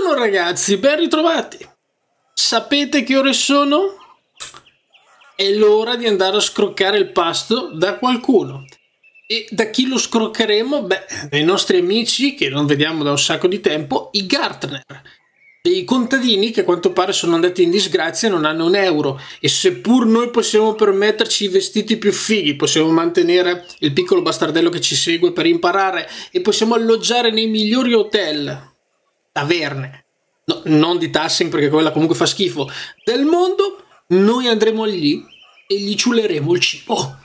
Buongiorno ragazzi, ben ritrovati. Sapete che ore sono? È l'ora di andare a scroccare il pasto da qualcuno. E da chi lo scroccheremo? Beh, dai nostri amici che non vediamo da un sacco di tempo, i Gartner. Dei contadini che a quanto pare sono andati in disgrazia e non hanno un euro. E seppur noi possiamo permetterci i vestiti più fighi, possiamo mantenere il piccolo bastardello che ci segue per imparare e possiamo alloggiare nei migliori hotel, taverne, no, non di Tassing perché quella comunque fa schifo, del mondo, noi andremo lì e gli ciuleremo il cibo.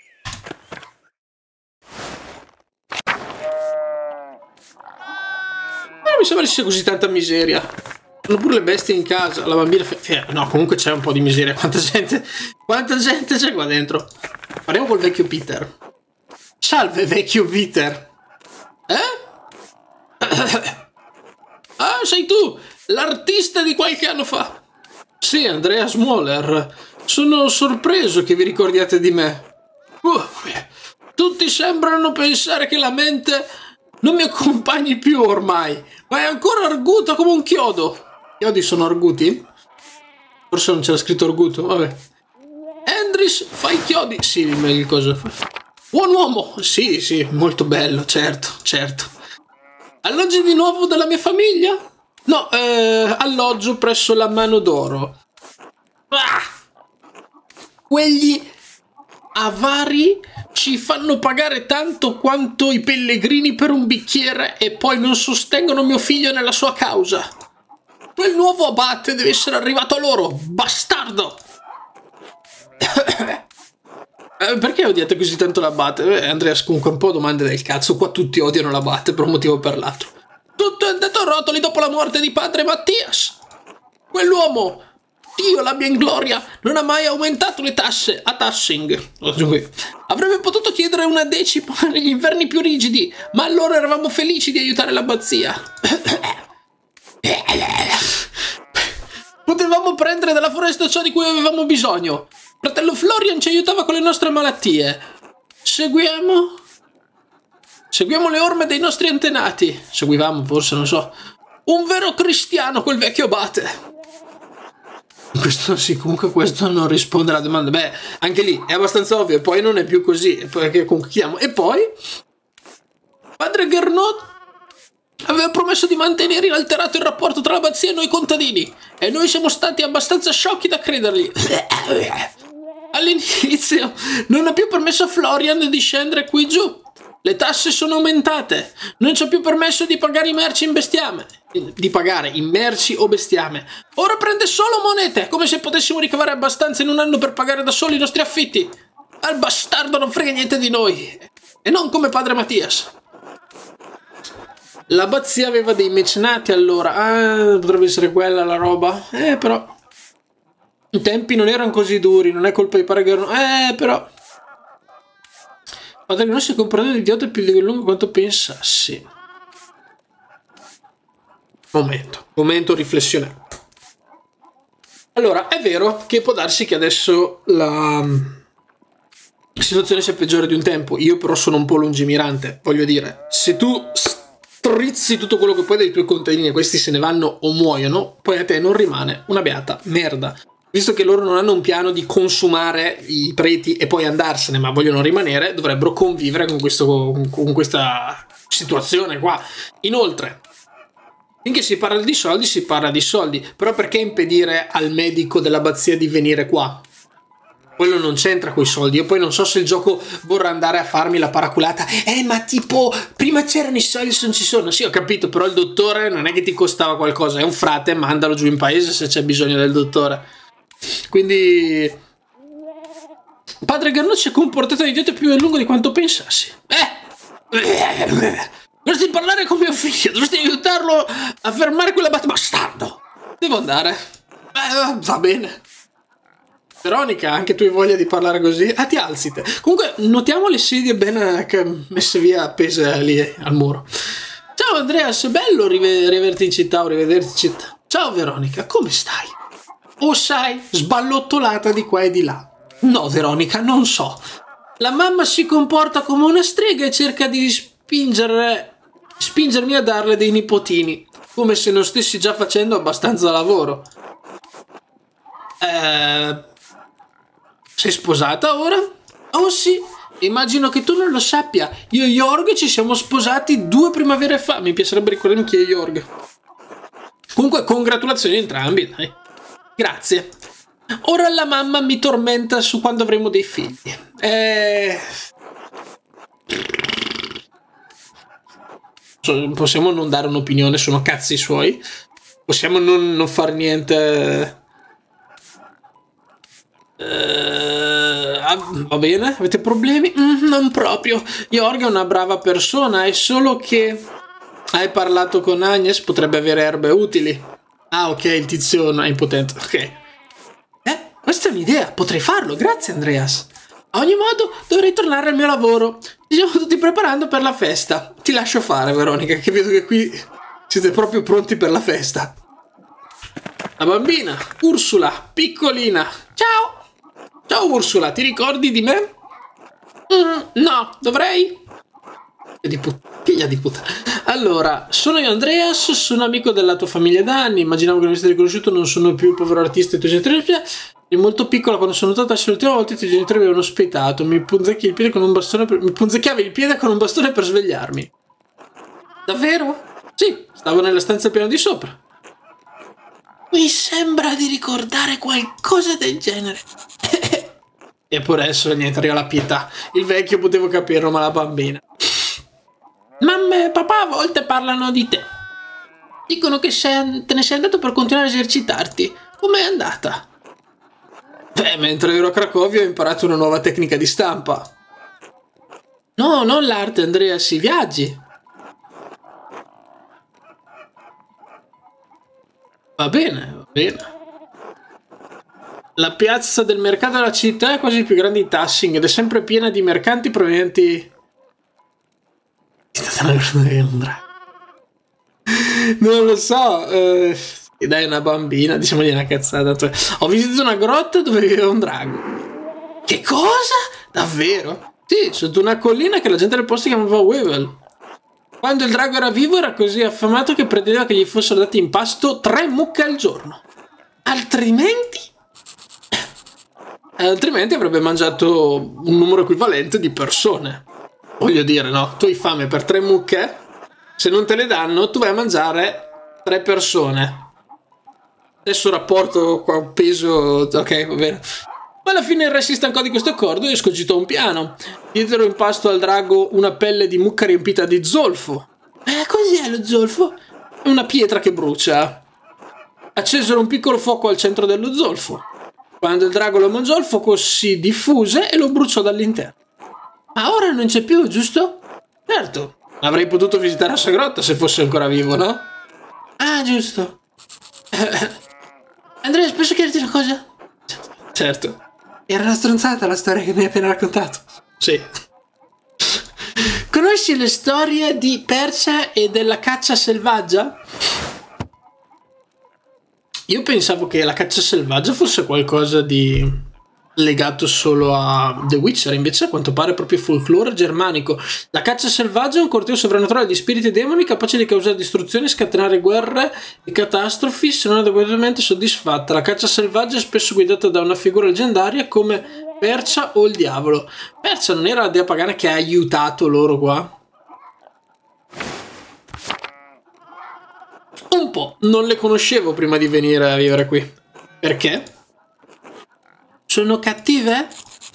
Mi sembra ci sia così tanta miseria. Sono pure le bestie in casa, la bambina no, comunque c'è un po' di miseria. Quanta gente c'è qua dentro. Parliamo col vecchio Peter. Salve vecchio Peter. Ah, sei tu, l'artista di qualche anno fa. Sì, Andrea Smoller. Sono sorpreso che vi ricordiate di me. Tutti sembrano pensare che la mente non mi accompagni più ormai, ma è ancora arguta come un chiodo. Chiodi sono arguti? Forse non c'era scritto arguto, vabbè. Andris, fai chiodi. Sì, il coso. Buon uomo. Sì, sì, molto bello, certo, certo. Alloggi di nuovo dalla mia famiglia? No, alloggio presso la Mano d'Oro. Quegli avari ci fanno pagare tanto quanto i pellegrini per un bicchiere e poi non sostengono mio figlio nella sua causa. Quel nuovo abate deve essere arrivato a loro, bastardo! Perché odiate così tanto l'abate? Andreas, comunque un po' domande del cazzo, qua tutti odiano l'abate per un motivo o per l'altro. Tutto è andato a rotoli dopo la morte di padre Mattias. Quell'uomo, Dio l'abbia in gloria, non ha mai aumentato le tasse a Tassing. Avrebbe potuto chiedere una decima negli inverni più rigidi, ma allora eravamo felici di aiutare l'abbazia. Potevamo prendere dalla foresta ciò di cui avevamo bisogno. Fratello Florian ci aiutava con le nostre malattie. Seguiamo le orme dei nostri antenati. Seguivamo, forse, non so. Un vero cristiano, quel vecchio abate. Questo sì, comunque questo non risponde alla domanda. Beh, anche lì è abbastanza ovvio. E poi non è più così. E poi conquistiamo. E poi padre Gernot aveva promesso di mantenere inalterato il rapporto tra l'abbazia e noi contadini. E noi siamo stati abbastanza sciocchi da credergli. All'inizio non ha più permesso a Florian di scendere qui giù. Le tasse sono aumentate. Non ci ha più permesso di pagare i merci in bestiame. Di pagare in merci o bestiame. Ora prende solo monete, come se potessimo ricavare abbastanza in un anno per pagare da soli i nostri affitti. Al bastardo non frega niente di noi. E non come padre Mattias. L'abbazia aveva dei mecenati allora. Ah, potrebbe essere quella la roba. Però i tempi non erano così duri. Non è colpa di padre Gernot. Però padre Gernot si è comportato di idiota più di lungo quanto pensassi. Momento riflessione. Allora, è vero che può darsi che adesso la situazione sia peggiore di un tempo. Io però sono un po' lungimirante. Voglio dire, se tu strizzi tutto quello che puoi dai tuoi contadini e questi se ne vanno o muoiono, poi a te non rimane una beata merda. Visto che loro non hanno un piano di consumare i preti e poi andarsene, ma vogliono rimanere, dovrebbero convivere con questa situazione qua. Inoltre, finché si parla di soldi, si parla di soldi. Però perché impedire al medico dell'abbazia di venire qua? Quello non c'entra coi soldi. Io poi non so se il gioco vorrà andare a farmi la paraculata. Ma tipo, prima c'erano i soldi, se non ci sono. Sì, ho capito, però il dottore non è che ti costava qualcosa. È un frate, mandalo giù in paese se c'è bisogno del dottore. Quindi padre Gernot si è comportato di idiota più a lungo di quanto pensassi. Dovresti parlare con mio figlio. Dovresti aiutarlo a fermare quell'abate bastardo. Devo andare. Va bene. Veronica, anche tu hai voglia di parlare così? Ti alzite. Comunque, notiamo le sedie ben messe via, appese lì al muro. Ciao Andreas, bello riaverti in città o rivederti in città. Ciao Veronica, come stai? O sai, sballottolata di qua e di là. No, Veronica, non so. La mamma si comporta come una strega e cerca di spingermi a darle dei nipotini. come se non stessi già facendo abbastanza lavoro. Sei sposata ora? Oh sì, immagino che tu non lo sappia. Io e Jorg ci siamo sposati 2 primavere fa. Mi piacerebbe ricordarmi chi è Jorg. Comunque, congratulazioni a entrambi, dai. Grazie. Ora la mamma mi tormenta su quando avremo dei figli. Possiamo non dare un'opinione, sono cazzi suoi. Possiamo non fare niente. Va bene? Avete problemi? Non proprio. Jorg è una brava persona, è solo che hai parlato con Agnes, potrebbe avere erbe utili. Ah, ok, il tizio è impotente. Ok. Questa è un'idea, potrei farlo, grazie Andreas. A ogni modo, dovrei tornare al mio lavoro. Ci stiamo tutti preparando per la festa. Ti lascio fare, Veronica, che vedo che qui siete proprio pronti per la festa. La bambina, Ursula, piccolina. Ciao! Ciao Ursula, ti ricordi di me? No, dovrei? Figlia di puttana. Allora, sono io Andreas, sono amico della tua famiglia da anni, immaginavo che non avessi riconosciuto, non sono più il povero artista e i tuoi genitori. Eri molto piccola quando sono notata l'ultima volta i tuoi genitori mi avevano ospitato, mi punzecchiavi il piede con un bastone per svegliarmi. Davvero? Sì, stavo nella stanza al piano di sopra. Mi sembra di ricordare qualcosa del genere. Eppure adesso niente, arriva la pietà. Il vecchio potevo capirlo, ma la bambina. Mamma e papà a volte parlano di te. Dicono che te ne sei andato per continuare a esercitarti. Com'è andata? Beh, mentre ero a Cracovia ho imparato una nuova tecnica di stampa. No, non l'arte, Andreas, i viaggi. Va bene, va bene. La piazza del mercato della città è quasi più grande di Tassing ed è sempre piena di mercanti provenienti... Non lo so, dai, una bambina, diciamogli una cazzata. Ho visitato una grotta dove viveva un drago. Che cosa? Davvero? Sì, sotto una collina che la gente del posto chiamava Weevil. Quando il drago era vivo era così affamato che pretendeva che gli fossero dati in pasto 3 mucche al giorno. Altrimenti avrebbe mangiato un numero equivalente di persone. Voglio dire, no? Tu hai fame per 3 mucche, se non te le danno, tu vai a mangiare 3 persone. Adesso rapporto qua peso... Ok, va bene. Ma alla fine il re si stancò di questo accordo e escogitò un piano. Diedero in pasto al drago una pelle di mucca riempita di zolfo. Cos'è lo zolfo? È una pietra che brucia. Accesero un piccolo fuoco al centro dello zolfo. Quando il drago lo mangiò, il fuoco si diffuse e lo bruciò dall'interno. Ma ora non c'è più, giusto? Certo. Avrei potuto visitare la sua grotta se fosse ancora vivo, no? Ah, giusto. Andrea, posso chiederti una cosa? Certo. Era una stronzata la storia che mi hai appena raccontato. Sì. Conosci le storie di Percia e della caccia selvaggia? Io pensavo che la caccia selvaggia fosse qualcosa di legato solo a The Witcher, invece a quanto pare è proprio folklore germanico. La caccia selvaggia è un corteo sovrannaturale di spiriti e demoni capace di causare distruzione, scatenare guerre e catastrofi se non adeguatamente soddisfatta. La caccia selvaggia è spesso guidata da una figura leggendaria come Percia o il diavolo. Percia non era la dea pagana che ha aiutato loro qua? Un po', non le conoscevo prima di venire a vivere qui. Perché? Sono cattive?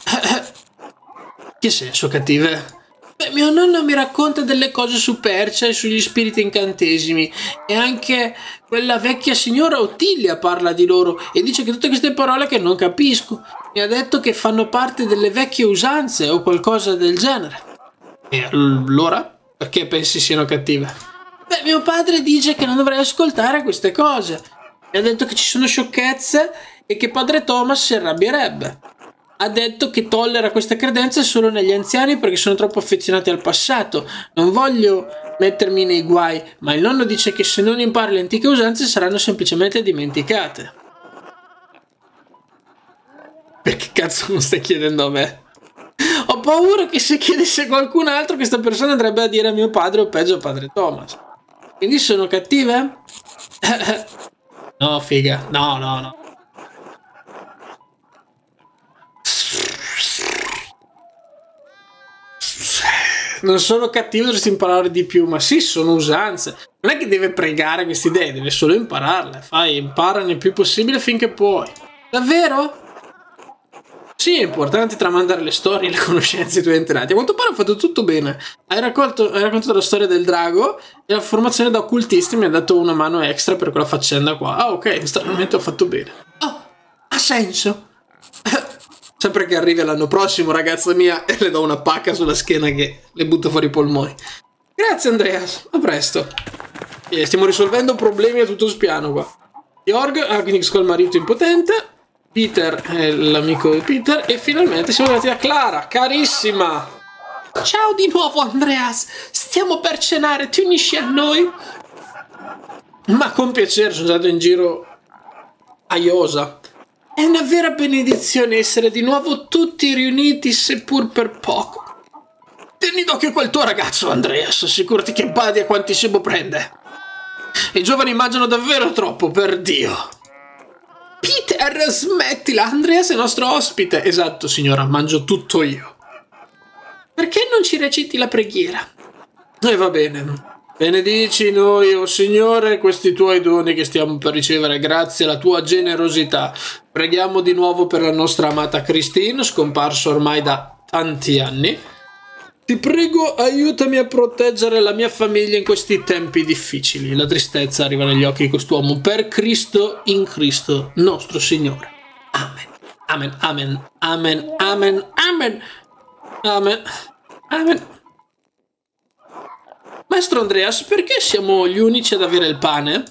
Che senso cattive? Beh, mio nonno mi racconta delle cose su Percia e sugli spiriti incantesimi. E anche quella vecchia signora Ottilia parla di loro e dice che tutte queste parole che non capisco. Mi ha detto che fanno parte delle vecchie usanze o qualcosa del genere. E allora? Perché pensi siano cattive? Beh, mio padre dice che non dovrei ascoltare queste cose. Mi ha detto che ci sono sciocchezze e che padre Thomas si arrabbierebbe. Ha detto che tollera queste credenze solo negli anziani perché sono troppo affezionati al passato. Non voglio mettermi nei guai, ma il nonno dice che se non impari le antiche usanze saranno semplicemente dimenticate. Perché cazzo non stai chiedendo a me? Ho paura che se chiedesse a qualcun altro questa persona andrebbe a dire a mio padre o peggio a padre Thomas. Quindi sono cattive? No, figa. No, no, no. Non sono cattivo, dovresti imparare di più. Ma sì, sono usanze. Non è che deve pregare queste idee, deve solo impararle. Fai, imparane il più possibile finché puoi. Davvero? Sì, è importante tramandare le storie e le conoscenze ai tuoi antenati. A quanto pare ho fatto tutto bene. Hai raccontato la storia del drago e la formazione da occultisti mi ha dato una mano extra per quella faccenda qua. Ah, ok, stranamente ho fatto bene. Oh, ha senso. Sempre che arrivi l'anno prossimo, ragazza mia, e le do una pacca sulla schiena che le butto fuori i polmoni. Grazie, Andreas. A presto. Stiamo risolvendo problemi a tutto spiano qua. Jorg, Agnes col marito impotente. Peter è l'amico di Peter. E finalmente siamo arrivati a Clara, carissima. Ciao di nuovo, Andreas. Stiamo per cenare, ti unisci a noi? Ma con piacere, sono andato in giro a Iosa. È una vera benedizione essere di nuovo tutti riuniti, seppur per poco. Tieni d'occhio quel tuo ragazzo, Andreas. Assicurati che badi a quanti cibo prende. I giovani mangiano davvero troppo, per Dio. Peter, smettila. Andreas è il nostro ospite. Esatto, signora, mangio tutto io. Perché non ci reciti la preghiera? Va bene. Benedici noi, o Signore, questi tuoi doni che stiamo per ricevere grazie alla tua generosità. Preghiamo di nuovo per la nostra amata Christine, scomparsa ormai da tanti anni. Ti prego, aiutami a proteggere la mia famiglia in questi tempi difficili. La tristezza arriva negli occhi di quest'uomo. Per Cristo, in Cristo, nostro Signore. Amen. Amen, amen, amen, amen, amen, amen, amen. Maestro Andreas, perché siamo gli unici ad avere il pane?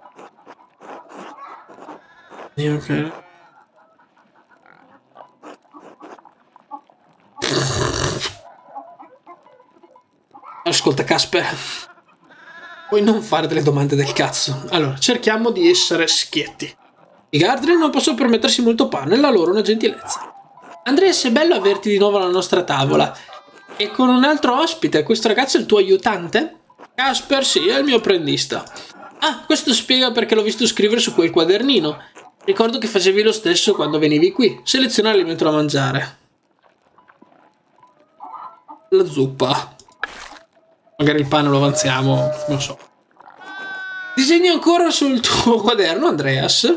Ok. Ascolta, Casper, puoi non fare delle domande del cazzo. Allora, cerchiamo di essere schietti. I Gardner non possono permettersi molto pane, la loro è una gentilezza. Andreas, è bello averti di nuovo alla nostra tavola. E con un altro ospite, questo ragazzo è il tuo aiutante? Casper, sì, è il mio apprendista. Ah, questo spiega perché l'ho visto scrivere su quel quadernino. Ricordo che facevi lo stesso quando venivi qui. Seleziona l'alimento da mangiare. La zuppa. Magari il pane lo avanziamo, non so. Disegni ancora sul tuo quaderno, Andreas?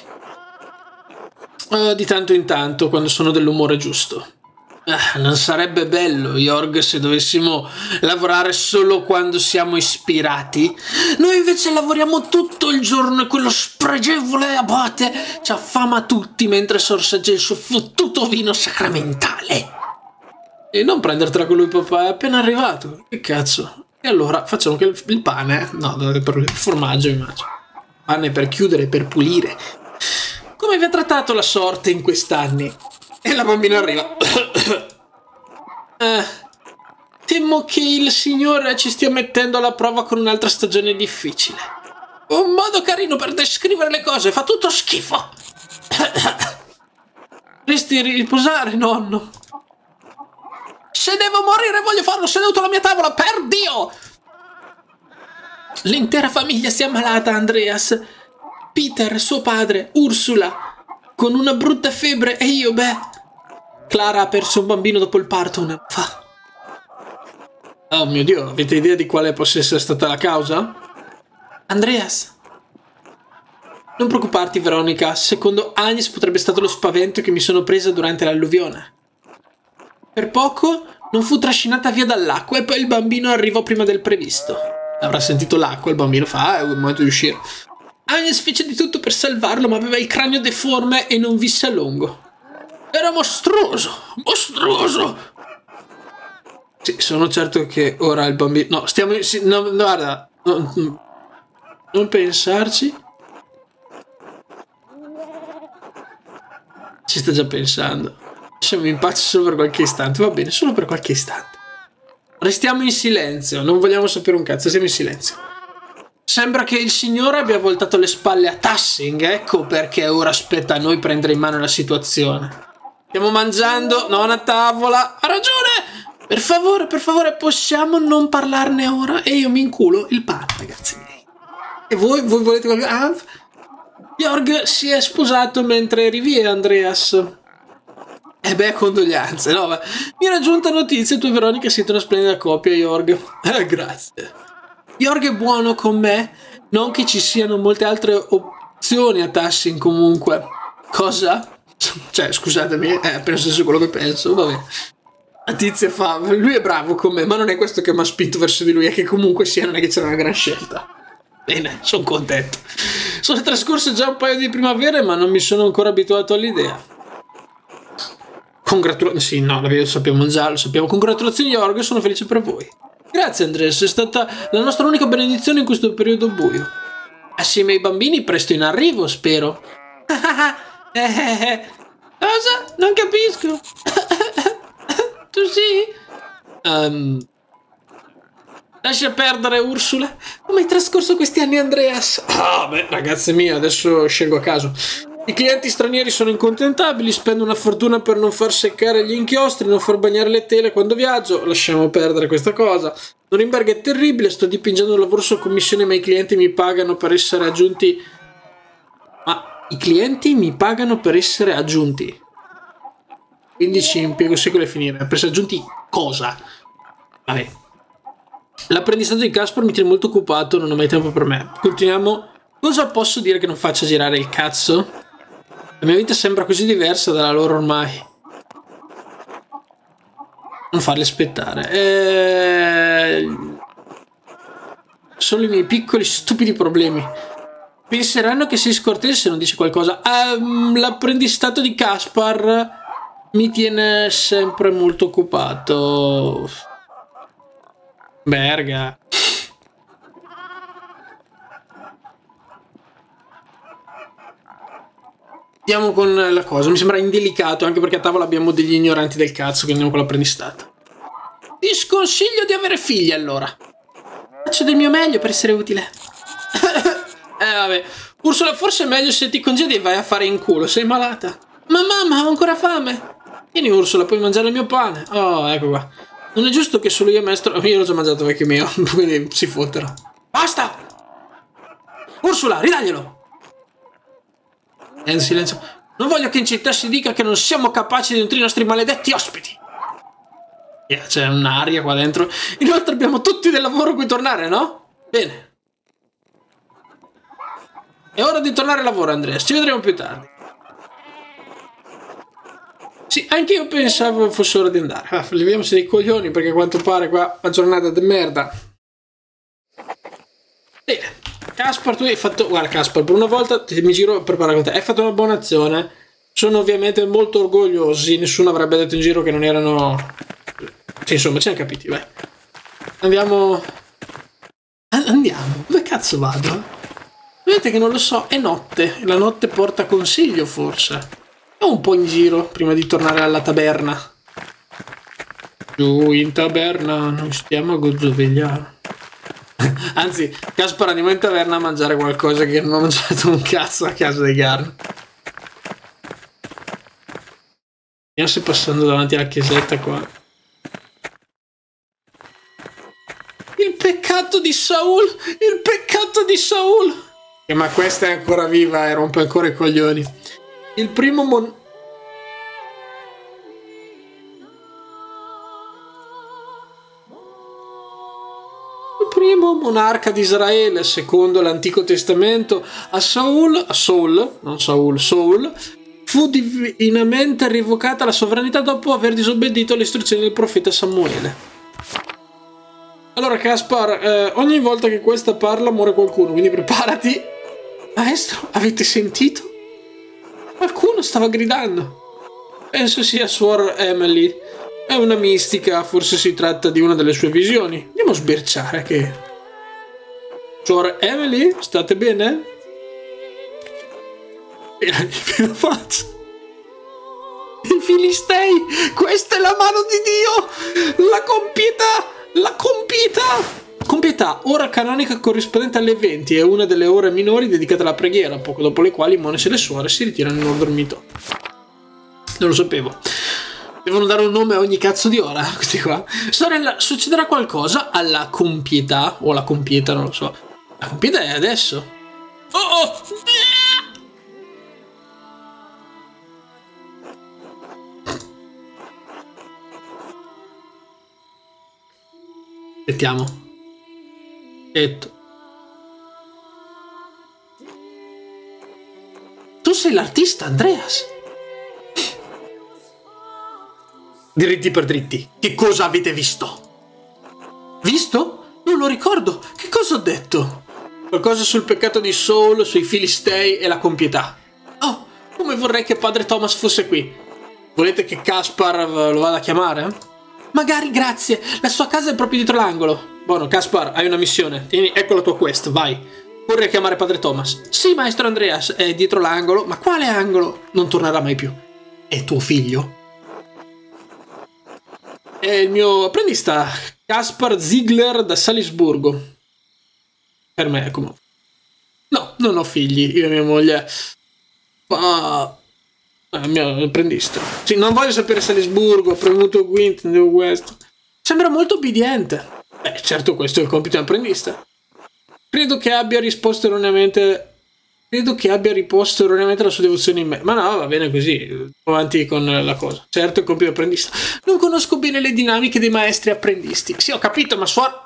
Di tanto in tanto, quando sono dell'umore giusto. Non sarebbe bello, Jorg, se dovessimo lavorare solo quando siamo ispirati? Noi invece lavoriamo tutto il giorno e quello spregevole abate ci affama tutti mentre sorseggia il suo fottuto vino sacramentale. E non prendertela con lui, papà, è appena arrivato. Che cazzo? E allora facciamo che il pane... No, per il formaggio, immagino. Pane per chiudere, per pulire. Come vi ha trattato la sorte in quest'anni? E la bambina arriva. Temo che il Signore ci stia mettendo alla prova con un'altra stagione difficile. Un modo carino per descrivere le cose, fa tutto schifo. Dovresti riposare, nonno. Se devo morire voglio farlo seduto alla mia tavola, per Dio! L'intera famiglia si è ammalata, Andreas. Peter, suo padre, Ursula, con una brutta febbre, e io, beh... Clara ha perso un bambino dopo il parto un anno fa. Oh mio Dio, avete idea di quale possa essere stata la causa? Andreas. Non preoccuparti, Veronica. Secondo Agnes potrebbe essere stato lo spavento che mi sono presa durante l'alluvione. Per poco non fu trascinata via dall'acqua e poi il bambino arrivò prima del previsto. Avrà sentito l'acqua, il bambino fa, è il momento di uscire. Agnes fece di tutto per salvarlo, ma aveva il cranio deforme e non visse a lungo. Era mostruoso, mostruoso. Sì, sono certo che ora il bambino... No, stiamo... No, guarda, non pensarci. Ci sta già pensando. Lasciamo in pace solo per qualche istante, va bene, solo per qualche istante. Restiamo in silenzio, non vogliamo sapere un cazzo, siamo in silenzio. Sembra che il Signore abbia voltato le spalle a Tassing, ecco perché ora aspetta a noi prendere in mano la situazione. Stiamo mangiando, non a tavola. Ha ragione! Per favore, possiamo non parlarne ora? E io mi inculo il pane, ragazzi miei. E voi volete qualcosa? Ah, Jorg si è sposato mentre eri via, Andreas. Condoglianze, no? Ma mi era giunta notizia, tu e Veronica siete una splendida coppia, Jorg. Grazie. Jorg è buono con me, non che ci siano molte altre opzioni a Tassin comunque. Cosa? Cioè, scusatemi, penso sia quello che penso, vabbè. La tizia fa, lui è bravo con me, ma non è questo che mi ha spinto verso di lui, è che comunque sia, non è che c'era una gran scelta. Bene, sono contento. Sono trascorse già un paio di primavere, ma non mi sono ancora abituato all'idea. Sì, no, lo sappiamo già, lo sappiamo. Congratulazioni, Jorg, sono felice per voi. Grazie, Andres, è stata la nostra unica benedizione in questo periodo buio. Assieme ai bambini, presto in arrivo, spero. Cosa? Non capisco. Tu sì? Lascia perdere, Ursula. Come hai trascorso questi anni, Andreas? Ah, beh, ragazze mie, adesso scelgo a caso. I clienti stranieri sono incontentabili, spendo una fortuna per non far seccare gli inchiostri, non far bagnare le tele quando viaggio. Lasciamo perdere questa cosa. Norimberga è terribile, sto dipingendo un lavoro su commissione, ma i clienti mi pagano per essere aggiunti. Ma i clienti mi pagano per essere aggiunti. Quindi ci impiego un secolo a finire. Per essere aggiunti cosa? Vabbè. L'apprendistato di Caspar mi tiene molto occupato, non ho mai tempo per me. Continuiamo. Cosa posso dire che non faccia girare il cazzo? La mia vita sembra così diversa dalla loro ormai. Non farli aspettare. Solo i miei piccoli stupidi problemi. Penseranno che sei scortese se non dici qualcosa. L'apprendistato di Caspar mi tiene sempre molto occupato. Berga. Andiamo con la cosa, mi sembra indelicato, anche perché a tavola abbiamo degli ignoranti del cazzo, quindi andiamo con l'apprendistato. Ti sconsiglio di avere figli, allora. Faccio del mio meglio per essere utile. Vabbè. Ursula, forse è meglio se ti congedi e vai a fare in culo, sei malata. Ma mamma, ho ancora fame. Vieni, Ursula, puoi mangiare il mio pane. Oh, ecco qua. Non è giusto che solo io e maestro... Io l'ho già mangiato, vecchio mio, quindi si fottero. Basta! Ursula, ridaglielo! In silenzio. Non voglio che in città si dica che non siamo capaci di nutrire i nostri maledetti ospiti. C'è un'aria qua dentro. Inoltre abbiamo tutti del lavoro a cui tornare, no? Bene. È ora di tornare al lavoro, Andrea. Ci vedremo più tardi. Sì, anche io pensavo fosse ora di andare. Leviamoci dei coglioni perché a quanto pare qua una giornata di merda. Bene. Caspar, tu hai fatto... Guarda, Caspar, per una volta mi giro a preparare con te. Hai fatto una buona azione. Sono ovviamente molto orgogliosi. Nessuno avrebbe detto in giro che non erano... Sì, insomma, ce ne capiti, vai. Andiamo... Andiamo. Dove cazzo vado? Vedete che non lo so. È notte. La notte porta consiglio, forse. Andiamo un po' in giro prima di tornare alla taberna. Giù in taberna non stiamo a gozzovegliare. Anzi, Caspar, andiamo in taverna a mangiare qualcosa che non ho mangiato un cazzo a casa dei Garn. Vediamo se passando davanti alla chiesetta qua. Il peccato di Saul! Il peccato di Saul! Ma questa è ancora viva e rompe ancora i coglioni. Il primo monarca di Israele, secondo l'Antico Testamento, Saul, fu divinamente rivocata la sovranità dopo aver disobbedito alle istruzioni del profeta Samuele. Allora, Caspar, ogni volta che questa parla muore qualcuno, quindi preparati. Maestro, avete sentito? Qualcuno stava gridando. Penso sia Suor Emily. È una mistica, forse si tratta di una delle sue visioni. Andiamo a sbirciare che... Suor Emily, state bene? E la faccia. I Filistei, questa è la mano di Dio! La compietà! La compietà! Compietà, ora canonica corrispondente alle 20, è una delle ore minori dedicate alla preghiera, poco dopo le quali i monaci e le suore si ritirano nel loro dormitorio. Non lo sapevo. Devono dare un nome a ogni cazzo di ora, questi qua. Sorella, succederà qualcosa alla compietà, o alla compieta, non lo so. La compieta è adesso. Oh! Aspettiamo. Detto. Tu sei l'artista, Andreas. Dritti per dritti. Che cosa avete visto? Visto? Non lo ricordo. Che cosa ho detto? Qualcosa sul peccato di Saul, sui Filistei e la compietà. Oh, come vorrei che padre Thomas fosse qui. Volete che Caspar lo vada a chiamare? Magari, grazie. La sua casa è proprio dietro l'angolo. Buono, Caspar, hai una missione. Tieni, ecco la tua quest, vai. Corri a chiamare padre Thomas. Sì, maestro Andreas, è dietro l'angolo. Ma quale angolo? Non tornerà mai più. È tuo figlio? È il mio apprendista, Caspar Ziegler da Salisburgo. Per me è come... No, non ho figli, io e mia moglie. Ma... è il mio apprendista. Sì, non voglio sapere Salisburgo, ho premuto Gwent, devo questo. Sembra molto obbediente. Certo, questo è il compito dell'apprendista. Credo che abbia risposto erroneamente la sua devozione in me. Ma no, va bene così. Andiamo avanti con la cosa. Certo, il compito apprendista. Non conosco bene le dinamiche dei maestri apprendisti. Sì, ho capito, ma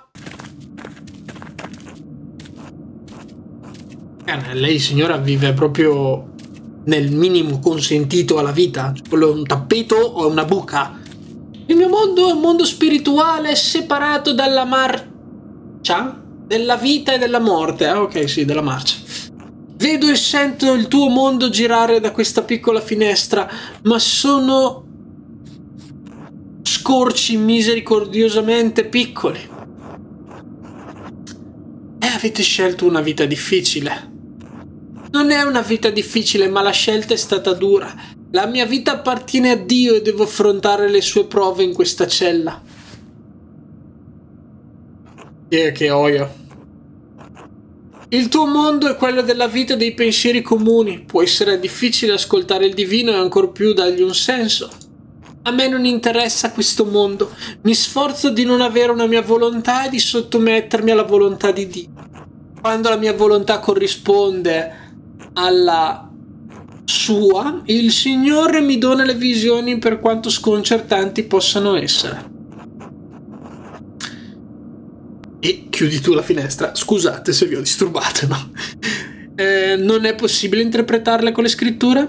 lei, signora, vive proprio nel minimo consentito alla vita. Quello è un tappeto o è una buca? Il mio mondo è un mondo spirituale separato dalla marcia? Della vita e della morte. Ah, ok, sì, della marcia. Vedo e sento il tuo mondo girare da questa piccola finestra, ma sono scorci misericordiosamente piccoli. E avete scelto una vita difficile. Non è una vita difficile, ma la scelta è stata dura. La mia vita appartiene a Dio e devo affrontare le sue prove in questa cella. Che oio. Il tuo mondo è quello della vita e dei pensieri comuni. Può essere difficile ascoltare il divino e ancor più dargli un senso. A me non interessa questo mondo. Mi sforzo di non avere una mia volontà e di sottomettermi alla volontà di Dio. Quando la mia volontà corrisponde alla sua, il Signore mi dona le visioni per quanto sconcertanti possano essere. E chiudi tu la finestra. Scusate se vi ho disturbato, no? Non è possibile interpretarle con le scritture?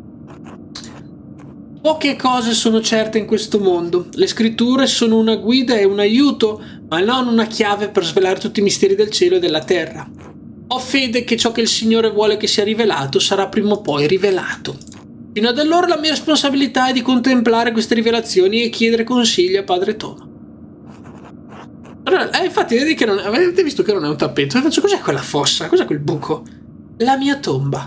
Poche cose sono certe in questo mondo. Le scritture sono una guida e un aiuto, ma non una chiave per svelare tutti i misteri del cielo e della terra. Ho fede che ciò che il Signore vuole che sia rivelato sarà prima o poi rivelato. Fino ad allora la mia responsabilità è di contemplare queste rivelazioni e chiedere consigli a padre Thomas. Infatti, vedi che non, avete visto che non è un tappeto? Faccio, cos'è quella fossa? Cos'è quel buco? La mia tomba.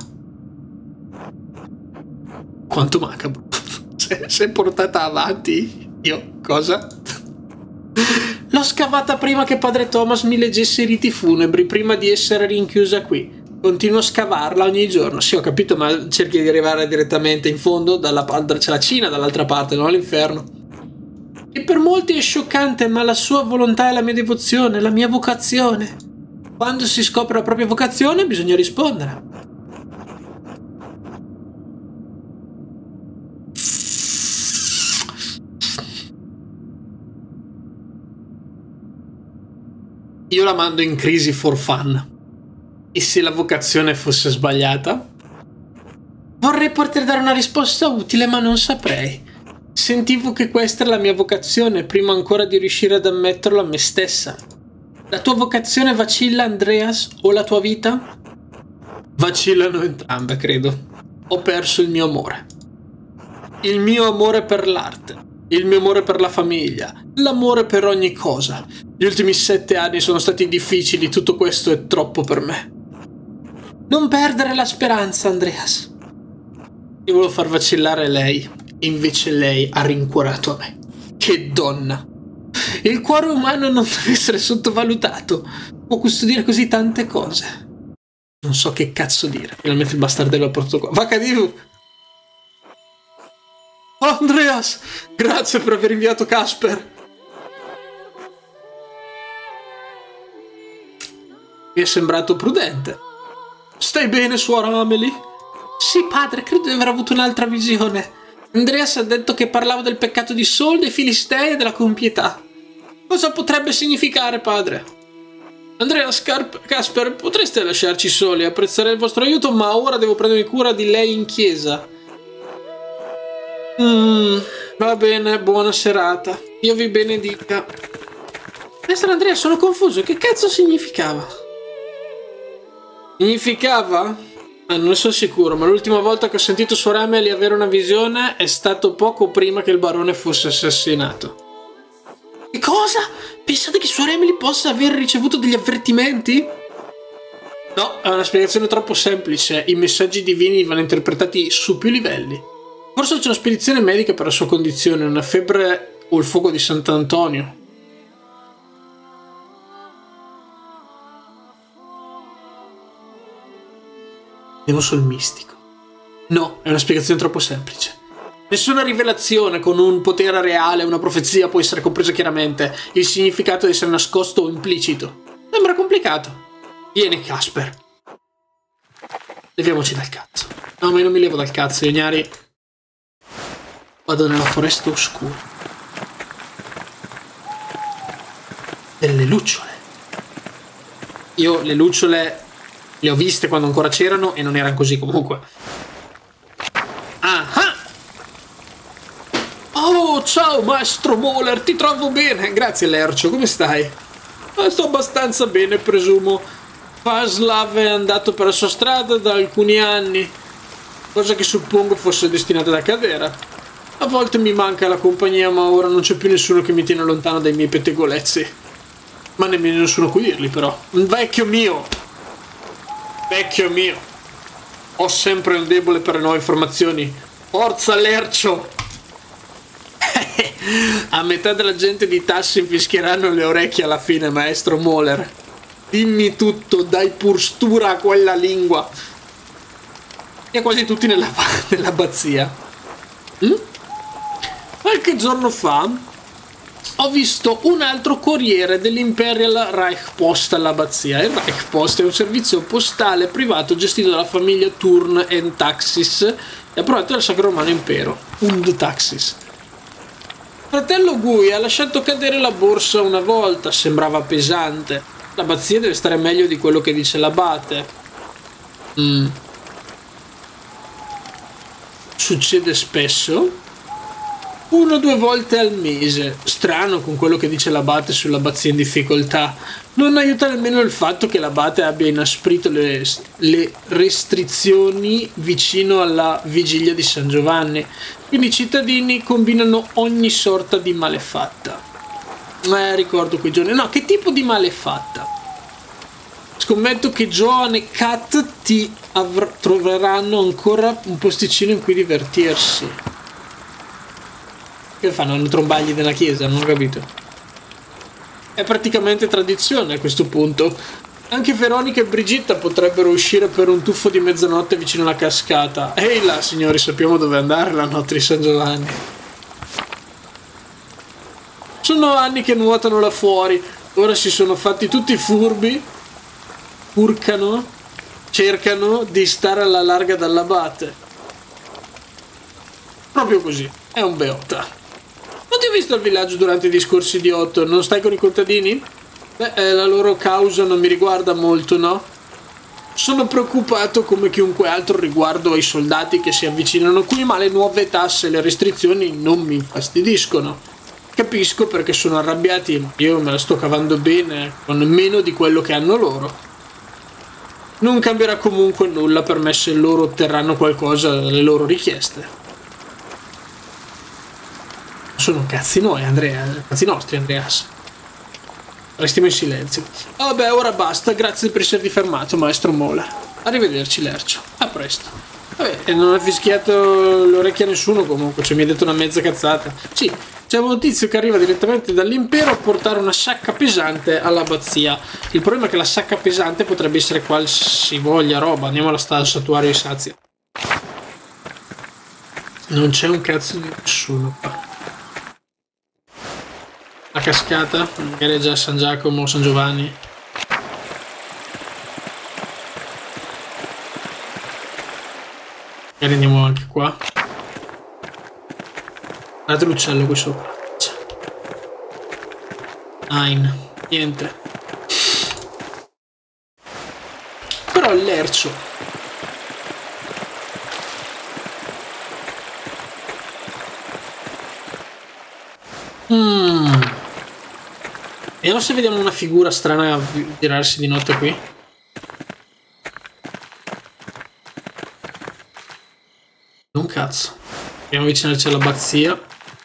Quanto macabro. Se è portata avanti. Io, cosa? L'ho scavata prima che padre Thomas mi leggesse i riti funebri, prima di essere rinchiusa qui. Continuo a scavarla ogni giorno. Sì, ho capito, ma cerchi di arrivare direttamente in fondo. C'è la Cina dall'altra parte, non l'inferno. E per molti è scioccante, ma la sua volontà è la mia devozione, la mia vocazione. Quando si scopre la propria vocazione bisogna rispondere. Io la mando in crisi for fun. E se la vocazione fosse sbagliata? Vorrei poter dare una risposta utile, ma non saprei. Sentivo che questa era la mia vocazione, prima ancora di riuscire ad ammetterlo a me stessa. La tua vocazione vacilla, Andreas, o la tua vita? Vacillano entrambe, credo. Ho perso il mio amore. Il mio amore per l'arte, il mio amore per la famiglia, l'amore per ogni cosa. Gli ultimi 7 anni sono stati difficili, tutto questo è troppo per me. Non perdere la speranza, Andreas. Io volevo far vacillare lei, invece lei ha rincuorato a me. Che donna! Il cuore umano non deve essere sottovalutato. Può custodire così tante cose. Non so che cazzo dire. Finalmente il bastardello ha portato qua. Vacadivu! Oh, Andreas! Grazie per aver inviato Casper. Mi è sembrato prudente. Stai bene, suora Amelie? Sì, padre, credo di aver avuto un'altra visione. Andreas ha detto che parlavo del peccato di Saul, dei Filistei e della compietà. Cosa potrebbe significare, padre? Andreas, Casper, potreste lasciarci soli, apprezzare il vostro aiuto, ma ora devo prendermi cura di lei in chiesa. Va bene, buona serata. Dio vi benedica. Maestro Andrea, sono confuso. Che cazzo significava? Significava? Non sono sicuro, ma l'ultima volta che ho sentito suor Amelie avere una visione è stato poco prima che il barone fosse assassinato. Che cosa? Pensate che suor Amelie possa aver ricevuto degli avvertimenti? No, è una spiegazione troppo semplice. I messaggi divini vanno interpretati su più livelli. Forse c'è una spedizione medica per la sua condizione, una febbre o il fuoco di Sant'Antonio. Devo sul mistico. No, è una spiegazione troppo semplice. Nessuna rivelazione con un potere reale, una profezia può essere compresa chiaramente. Il significato deve essere nascosto o implicito. Sembra complicato. Vieni, Casper. Leviamoci dal cazzo. No, ma io non mi levo dal cazzo, Ignari. Vado nella foresta oscura. Delle lucciole. Io le lucciole le ho viste quando ancora c'erano e non erano così comunque. Ah! Oh, ciao maestro Moller, ti trovo bene. Grazie Lercio, come stai? Sto abbastanza bene, presumo. Vaslav è andato per la sua strada da alcuni anni, cosa che suppongo fosse destinata ad accadere. A volte mi manca la compagnia, ma ora non c'è più nessuno che mi tiene lontano dai miei pettegolezzi. Ma nemmeno nessuno a cui dirli, però. Vecchio mio! Vecchio mio! Ho sempre un debole per le nuove informazioni. Forza Lercio! A metà della gente di Tassi fischieranno le orecchie alla fine, maestro Moller. Dimmi tutto, dai pur stura a quella lingua. E quasi tutti nell'abbazia. Qualche giorno fa ho visto un altro corriere dell'Imperial Reichspost all'abbazia. Il Reichspost è un servizio postale privato gestito dalla famiglia Thurn and Taxis e approvato dal Sacro Romano Impero. Und Taxis. Fratello Gui ha lasciato cadere la borsa una volta, sembrava pesante. L'abbazia deve stare meglio di quello che dice l'abate. Succede spesso? 1 o 2 volte al mese. Strano con quello che dice l'abate sull'abbazia in difficoltà. Non aiuta nemmeno il fatto che l'abate abbia inasprito le restrizioni vicino alla vigilia di San Giovanni. Quindi i cittadini combinano ogni sorta di malefatta. Ricordo quei giorni. No, che tipo di malefatta? Scommetto che Joan e Kat ti troveranno ancora un posticino in cui divertirsi. Che fanno? Hanno trombagli nella chiesa? Non ho capito. È praticamente tradizione a questo punto. Anche Veronica e Brigitta potrebbero uscire per un tuffo di mezzanotte vicino alla cascata. Ehi là, signori, sappiamo dove andare la notte di San Giovanni. Sono anni che nuotano là fuori. Ora si sono fatti tutti furbi. Urcano. Cercano di stare alla larga dall'abate. Proprio così. È un beota. Non ti ho visto al villaggio durante i discorsi di Otto. Non stai con i contadini? Beh, la loro causa non mi riguarda molto, no? Sono preoccupato come chiunque altro riguardo ai soldati che si avvicinano qui, ma le nuove tasse e le restrizioni non mi infastidiscono. Capisco perché sono arrabbiati, io me la sto cavando bene con meno di quello che hanno loro. Non cambierà comunque nulla per me se loro otterranno qualcosa dalle loro richieste. Sono cazzi noi, Andrea, cazzi nostri, Andreas. Restiamo in silenzio. Vabbè, ora basta. Grazie per esserti fermato, maestro Mola. Arrivederci, Lercio. A presto. Vabbè, e non ha fischiato l'orecchia a nessuno comunque. Cioè, mi ha detto una mezza cazzata. Sì, c'è un tizio che arriva direttamente dall'impero a portare una sacca pesante all'abbazia. Il problema è che la sacca pesante potrebbe essere qualsivoglia roba. Andiamo alla sta al Satuario di Sazia. Non c'è un cazzo di nessuno qua. La cascata, magari è già San Giacomo o San Giovanni. Magari andiamo anche qua. Guardate l'uccello qui sopra. Nine. Niente. Però il lercio. Vediamo se vediamo una figura strana girarsi di notte qui. Un cazzo. Dobbiamo avvicinarci all'abbazia.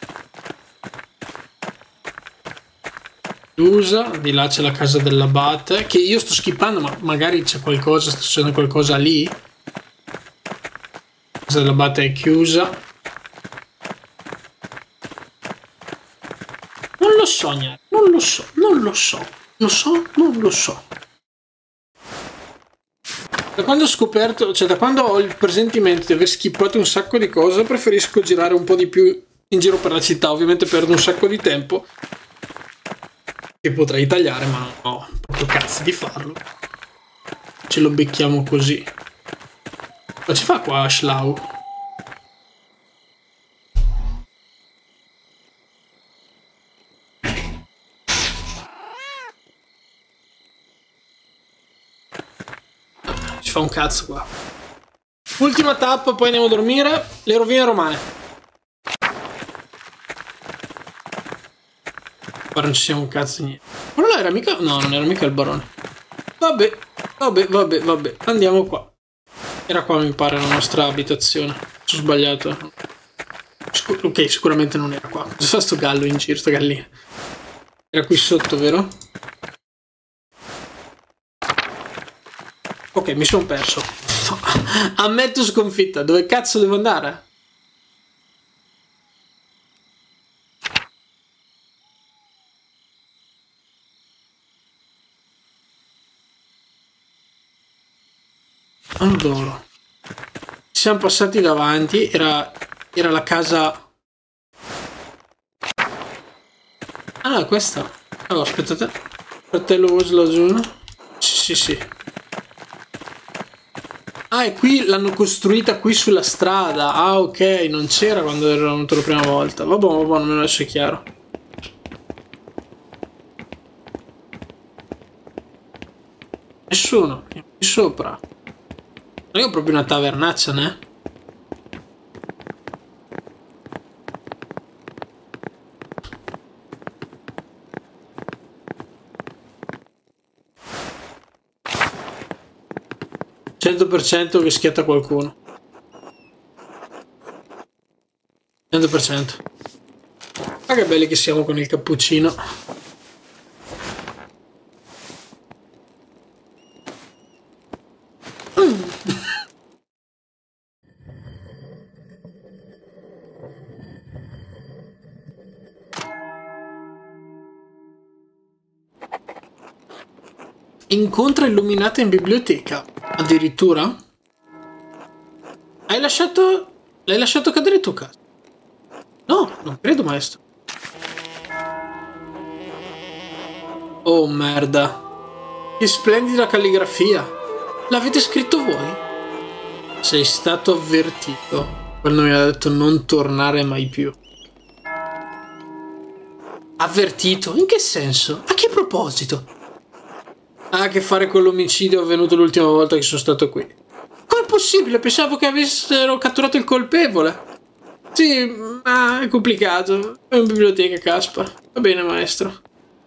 Chiusa. Di là c'è la casa dell'abate. Che io sto skippando, ma magari c'è qualcosa, sta succedendo qualcosa lì. La casa dell'abate è chiusa. Non lo so, non lo so, non lo so. Non lo so. Da quando ho scoperto, cioè da quando ho il presentimento di aver skippato un sacco di cose, preferisco girare un po' di più in giro per la città. Ovviamente perdo un sacco di tempo che potrei tagliare, ma non ho proprio cazzo di farlo. Ce lo becchiamo così. Cosa ci fa qua Ashlau? Fa un cazzo qua. Ultima tappa, poi andiamo a dormire. Le rovine romane. Ora non ci siamo un cazzo niente. Ma non era mica... No, non era mica il barone. Vabbè. Andiamo qua. Era qua mi pare la nostra abitazione. Sono sbagliato. Ok, sicuramente non era qua. Cosa fa sto gallo in giro, sta gallina? Era qui sotto, vero? Ok, mi sono perso. Ammetto sconfitta. Dove cazzo devo andare? Allora. Ci siamo passati davanti. Era la casa... Ah no, è questa. Allora, aspettate. Fratello voce laggiù. Sì. Ah, e qui l'hanno costruita qui sulla strada. Ah, ok, non c'era quando ero venuto la prima volta. Vabbè, non me lo lascio chiaro. Nessuno, qui sopra. Non è proprio una tavernaccia, né? Che schiatta qualcuno. 100%. Ma che belli che siamo con il cappuccino. Incontra illuminata in biblioteca. Addirittura? L'hai lasciato cadere tu, cazzo? No, non credo, maestro. Oh, merda. Che splendida calligrafia. L'avete scritto voi? Sei stato avvertito quando mi ha detto non tornare mai più. Avvertito? In che senso? A che proposito? Ha a che fare con l'omicidio avvenuto l'ultima volta che sono stato qui. Com'è possibile? Pensavo che avessero catturato il colpevole. Sì, ma è complicato. È in biblioteca, Caspar. Va bene, maestro.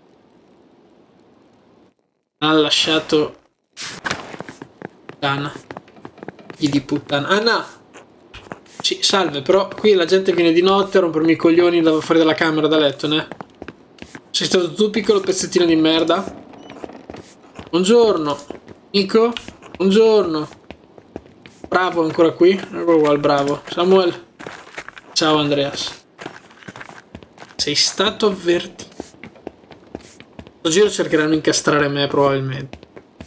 Ha lasciato... puttana. Figli di puttana. Ah, no! Sì, salve, però qui la gente viene di notte a rompermi i coglioni da fuori dalla camera da letto, né? Sei stato tu, piccolo pezzettino di merda? Buongiorno, Nico. Buongiorno. Bravo, ancora qui? Eccolo qua, il bravo. Samuel. Ciao, Andreas. Sei stato avvertito. Questo giro cercheranno di incastrare me, probabilmente.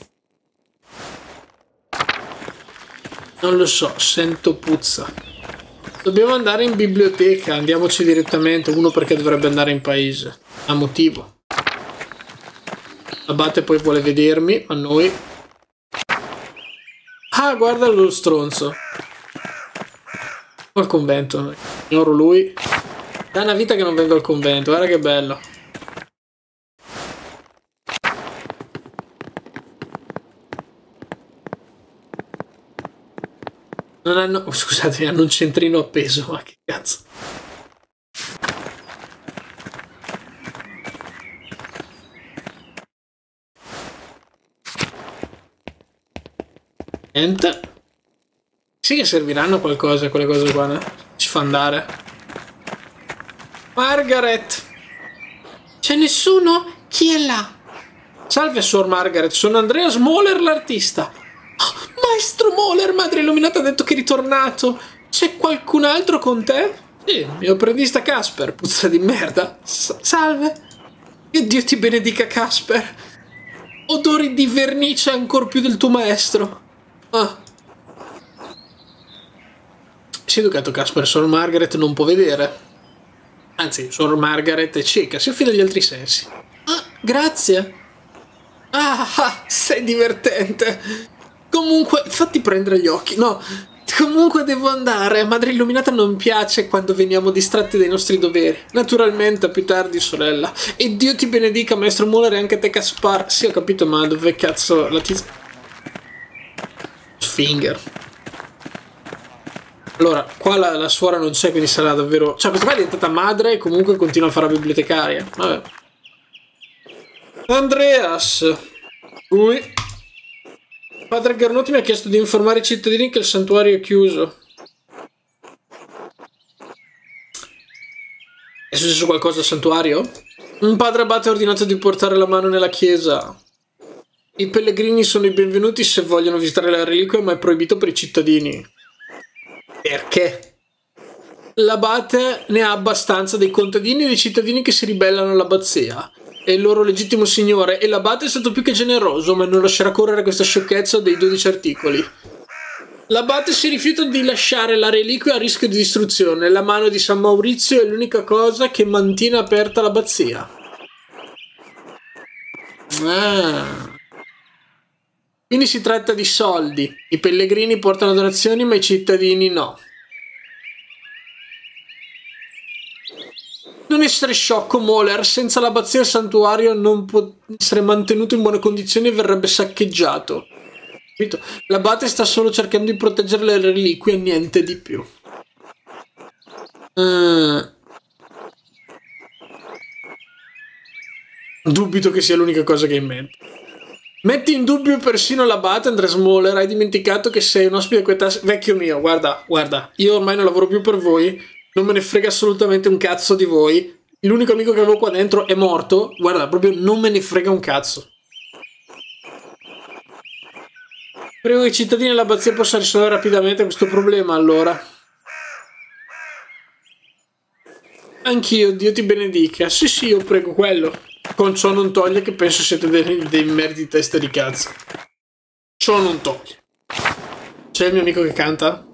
Non lo so, sento puzza. Dobbiamo andare in biblioteca, andiamoci direttamente. Uno perché dovrebbe andare in paese. A motivo. L'abate poi vuole vedermi, ma noi... Ah, guarda lo stronzo. Al convento. Ignoro lui. Da una vita che non vengo al convento. Guarda che bello. Non hanno... Oh, scusatemi, hanno un centrino appeso. Ma che cazzo. Niente. Sì che serviranno a qualcosa quelle cose qua, né? Ci fa andare. Margaret! C'è nessuno? Chi è là? Salve, Suor Margaret, sono Andreas Moller, l'artista. Oh, Maestro Moller, Madre Illuminata ha detto che è ritornato. C'è qualcun altro con te? Sì, mio apprendista Casper, puzza di merda. Salve. Che Dio ti benedica, Casper. Odori di vernice ancor più del tuo maestro. Ah. Si è educato Casper, Suor Margaret non può vedere. Anzi, Suor Margaret è cieca, si affida agli altri sensi. Ah, grazie. Ah, sei divertente. Comunque, fatti prendere gli occhi. No, comunque devo andare. Madre Illuminata non piace quando veniamo distratti dai nostri doveri. Naturalmente, a più tardi, sorella. E Dio ti benedica, Maestro Muller, e anche te, Caspar. Sì, ho capito, ma dove cazzo la tizia... Finger. Allora, qua la suora non c'è, quindi sarà davvero... Cioè, questa qua è diventata madre e comunque continua a fare la bibliotecaria. Vabbè. Andreas. Ui. Padre Garnotti mi ha chiesto di informare i cittadini che il santuario è chiuso. È successo qualcosa al santuario? Un padre abate ha ordinato di portare la mano nella chiesa. I pellegrini sono i benvenuti se vogliono visitare la reliquia, ma è proibito per i cittadini. Perché? L'abate ne ha abbastanza dei contadini e dei cittadini che si ribellano all'abbazia. È il loro legittimo signore e l'abate è stato più che generoso, ma non lascerà correre questa sciocchezza dei 12 articoli. L'abate si rifiuta di lasciare la reliquia a rischio di distruzione. La mano di San Maurizio è l'unica cosa che mantiene aperta l'abbazia. Ah... Quindi si tratta di soldi. I pellegrini portano donazioni, ma i cittadini no. Non essere sciocco, Moller. Senza l'abbazia il santuario non può essere mantenuto in buone condizioni e verrebbe saccheggiato. L'abate sta solo cercando di proteggere le reliquie e niente di più. Dubito che sia l'unica cosa che hai in mente. Metti in dubbio persino l'abate, Andreas Moller. Hai dimenticato che sei un ospite quetasse. Vecchio mio, guarda, io ormai non lavoro più per voi, non me ne frega assolutamente un cazzo di voi. L'unico amico che avevo qua dentro è morto. Guarda, proprio non me ne frega un cazzo. Prego che i cittadini dell'abbazia possano risolvere rapidamente questo problema, allora. Anch'io, Dio ti benedica. Sì, io prego quello. Con ciò non toglie che penso siete dei merdi di testa di cazzo. Ciò non toglie. C'è il mio amico che canta?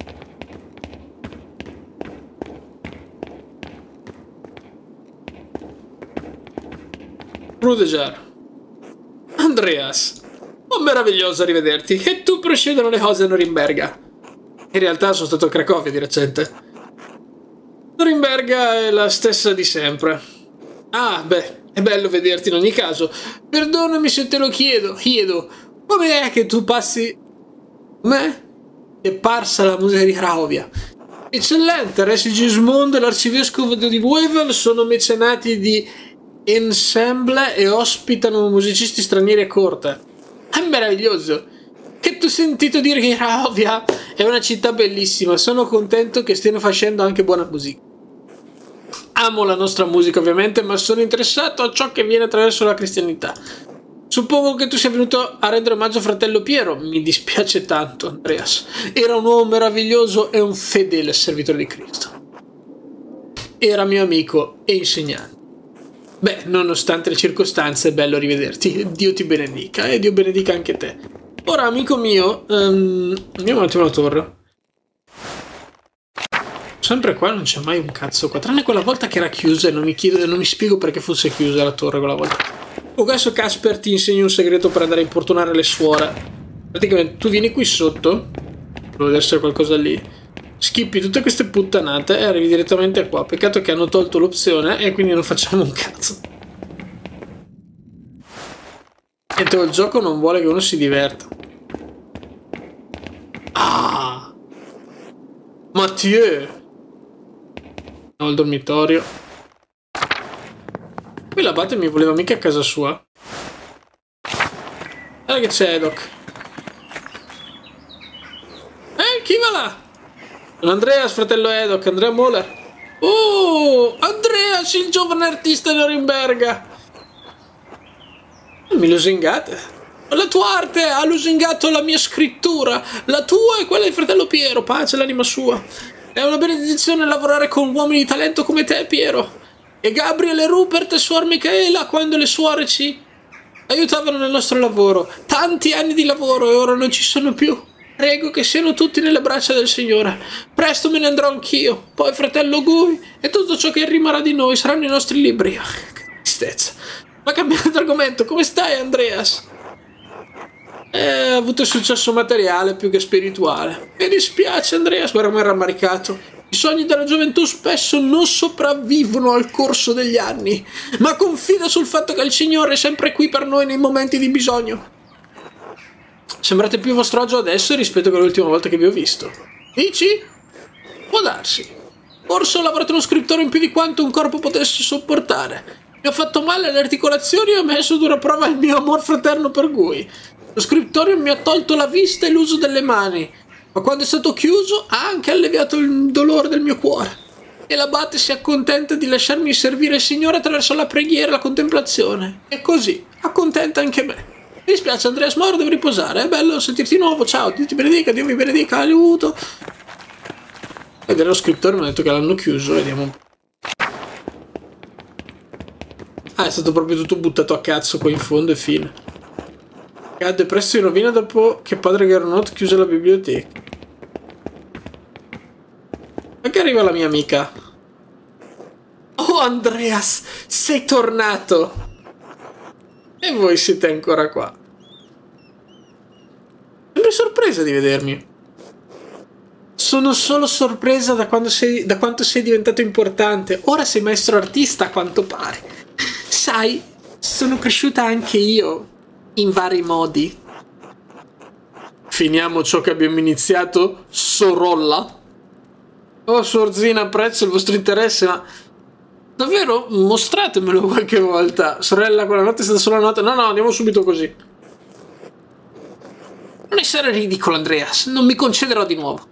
Rudeger. Andreas. Oh, meraviglioso rivederti. E tu procedono le cose a Norimberga. In realtà sono stato a Cracovia di recente. Norimberga è la stessa di sempre. Ah, beh. È bello vederti in ogni caso. Perdonami se te lo chiedo. Come è che tu passi... Me? È parsa la musica di Cracovia. Eccellente, Re Sigismondo e l'arcivescovo di Wewel sono mecenati di ensemble e ospitano musicisti stranieri a corte. È meraviglioso. Che tu ho sentito dire che Cracovia è una città bellissima. Sono contento che stiano facendo anche buona musica. Amo la nostra musica ovviamente, ma sono interessato a ciò che viene attraverso la cristianità. Suppongo che tu sia venuto a rendere omaggio a fratello Piero. Mi dispiace tanto, Andreas. Era un uomo meraviglioso e un fedele servitore di Cristo. Era mio amico e insegnante. Beh, nonostante le circostanze, è bello rivederti. Dio ti benedica e Dio benedica anche te. Ora, amico mio, andiamo un attimo alla torre. Sempre qua non c'è mai un cazzo qua, tranne quella volta che era chiusa e non mi spiego perché fosse chiusa la torre quella volta. Adesso Casper ti insegna un segreto per andare a importunare le suore. Praticamente tu vieni qui sotto, deve essere qualcosa lì. Skippi tutte queste puttanate e arrivi direttamente qua. Peccato che hanno tolto l'opzione e quindi non facciamo un cazzo. E il gioco non vuole che uno si diverta. Ah! Mathieu! No, il dormitorio. Qui l'abate mi voleva mica a casa sua. Guarda che c'è Edoc. Chi va là? Andreas, fratello Edoc, Andrea Moller. Oh, Andreas, il giovane artista di Norimberga. Mi lusingate. La tua arte ha lusingato la mia scrittura. La tua e quella del fratello Piero. Pace l'anima sua. È una benedizione lavorare con uomini di talento come te, Piero. E Gabriel e Rupert e suor Michaela, quando le suore ci aiutavano nel nostro lavoro. Tanti anni di lavoro e ora non ci sono più. Prego che siano tutti nelle braccia del Signore. Presto me ne andrò anch'io. Poi fratello Gui e tutto ciò che rimarrà di noi saranno i nostri libri. Che tristezza. Ma cambiando argomento, come stai, Andreas? Ha avuto successo materiale più che spirituale. Mi dispiace, Andreas, guarda come è rammaricato. I sogni della gioventù spesso non sopravvivono al corso degli anni, ma confida sul fatto che il Signore è sempre qui per noi nei momenti di bisogno. Sembrate più a vostro agio adesso rispetto a l'ultima volta che vi ho visto. Dici? Può darsi. Forse ho lavorato uno scrittore in più di quanto un corpo potesse sopportare. Mi ho fatto male alle articolazioni e ho messo a dura prova il mio amor fraterno per Gui. Lo scriptorio mi ha tolto la vista e l'uso delle mani, ma quando è stato chiuso ha anche alleviato il dolore del mio cuore. E l'abate si accontenta di lasciarmi servire il Signore attraverso la preghiera e la contemplazione. E così accontenta anche me. Mi dispiace, Andreas, ma ora devo riposare. È bello sentirti di nuovo. Ciao, Dio ti benedica, Dio vi benedica, aiuto. Vedere lo scrittore mi ha detto che l'hanno chiuso, vediamo un po'. Ah, è stato proprio tutto buttato a cazzo qua in fondo e fine. Cadde presto in rovina dopo che padre Gernot chiuse la biblioteca. Perché arriva la mia amica? Oh, Andreas, sei tornato! E voi siete ancora qua. Sembri sorpresa di vedermi. Sono solo sorpresa da quanto sei diventato importante. Ora sei maestro artista, a quanto pare. Sai, sono cresciuta anche io, in vari modi. Finiamo ciò che abbiamo iniziato, Sorolla? Oh, Sorzina, apprezzo il vostro interesse, ma... davvero? Mostratemelo qualche volta. Sorella, quella notte è stata solo una notte. No, no, andiamo subito così. Non essere ridicolo, Andreas. Non mi concederò di nuovo.